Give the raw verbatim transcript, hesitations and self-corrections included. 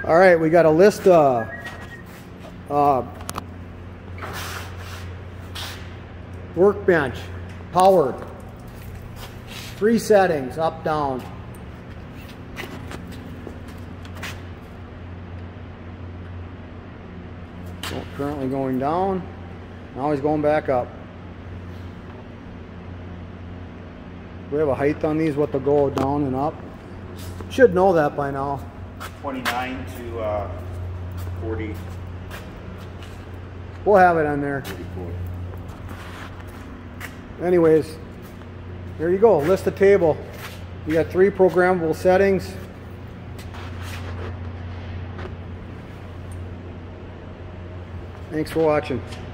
All right, we got a list of uh, workbench, powered, three settings, up, down. So currently going down, now he's going back up. We have a height on these, what to go down and up. Should know that by now. twenty-nine to uh, forty. We'll have it on there. forty-four. Anyways, there you go, list the table. You got three programmable settings. Thanks for watching.